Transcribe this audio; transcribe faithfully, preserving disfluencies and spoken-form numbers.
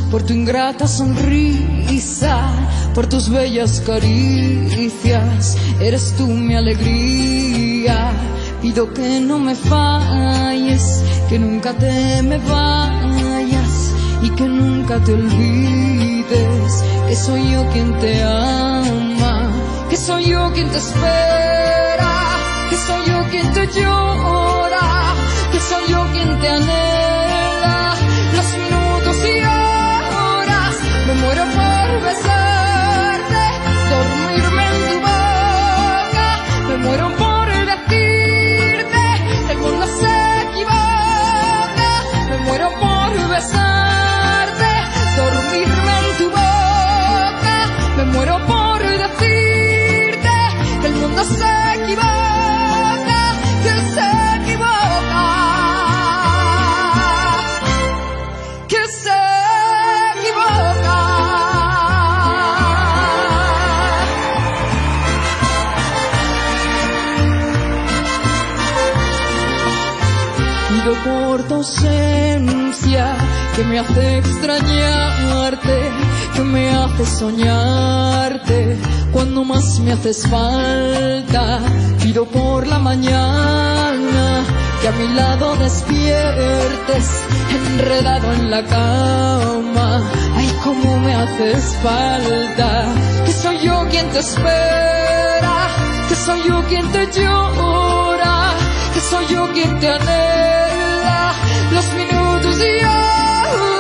por tu ingrata sonrisa, por tus bellas caricias. Eres tú mi alegría. Pido que no me falles, que nunca te me vayas y que nunca te olvides que soy yo quien te ama, que soy yo quien te espera, que soy yo quien te llora, que soy yo quien te anhela. Los minutos y horas me muero por besarte, dormirme en tu boca, me muero por decirte que el mundo se equivoca, me muero por besarte, dormirme en tu boca, me muero por decirte que el mundo se equivoca, que se equivoca, que se equivoca. Pido por tu ausencia que me hace extrañarte, que me hace soñarte cuando más me haces falta. Pido por la mañana que a mi lado despiertes, enredado en la cama. Ay, cómo me haces falta. Que soy yo quien te espera, que soy yo quien te llora, que soy yo quien te anhela. Los minutos y horas